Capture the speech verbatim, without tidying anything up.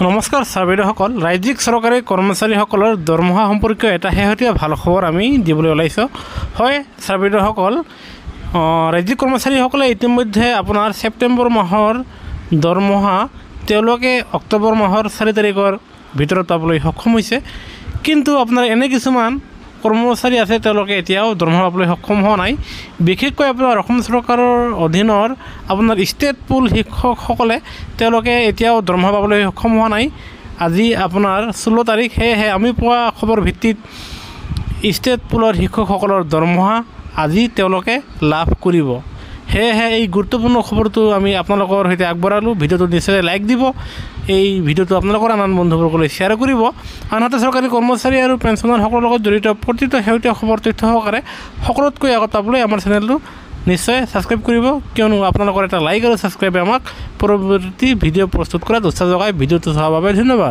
নমস্কাৰ ছাৰ বাইদেউসকল, ৰাজ্যিক চৰকাৰী কৰ্মচাৰীসকলৰ দৰমহা সম্পৰ্কীয় এটা শেহতীয়া ভাল খবৰ আমি দিবলৈ ওলাইছোঁ। হয় ছাৰ বাইদেউসকল, ৰাজ্যিক কৰ্মচাৰীসকলে ইতিমধ্যে আপোনাৰ ছেপ্টেম্বৰ মাহৰ দৰমহা তেওঁলোকে অক্টোবৰ মাহৰ চাৰি তাৰিখৰ ভিতৰত পাবলৈ সক্ষম হৈছে। কিন্তু আপোনাৰ এনে কিছুমান কৰ্মচাৰী আছে তেওঁলোকে এতিয়াও দৰমহা পাবলৈ সক্ষম হোৱা নাই। বিশেষকৈ আপোনাৰ অসম চৰকাৰৰ অধীনৰ আপোনাৰ ষ্টেট পুল শিক্ষকসকলে তেওঁলোকে এতিয়াও দৰমহা পাবলৈ সক্ষম হোৱা নাই। আজি আপোনাৰ ষোল্ল তাৰিখ, সেয়েহে আমি পোৱা খবৰ ভিত্তিত ষ্টেট পুলৰ শিক্ষকসকলৰ দৰমহা আজি তেওঁলোকে লাভ কৰিব। সেয়েহে এই গুৰুত্বপূৰ্ণ খবৰটো আমি আপোনালোকৰ সৈতে আগবঢ়ালোঁ। ভিডিঅ'টো নিশ্চয় লাইক দিব, এই ভিডিঅ'টো আপোনালোকৰ আন বন্ধুবৰ্গলৈ শ্বেয়াৰ কৰিব। আনহাতে চৰকাৰী কৰ্মচাৰী আৰু পেঞ্চনাৰসকলৰ লগত জড়িত প্ৰতিটো শেহতীয়া খবৰ তথ্য সহকাৰে সকলোতকৈ আগত পাবলৈ আমাৰ চেনেলটো নিশ্চয় ছাবস্ক্ৰাইব কৰিব, কিয়নো আপোনালোকৰ এটা লাইক আৰু ছাবস্ক্ৰাইবে আমাক পৰৱৰ্তী ভিডিঅ' প্ৰস্তুত কৰাত উৎসাহ যোগায়। ভিডিঅ'টো চোৱাৰ বাবে ধন্যবাদ।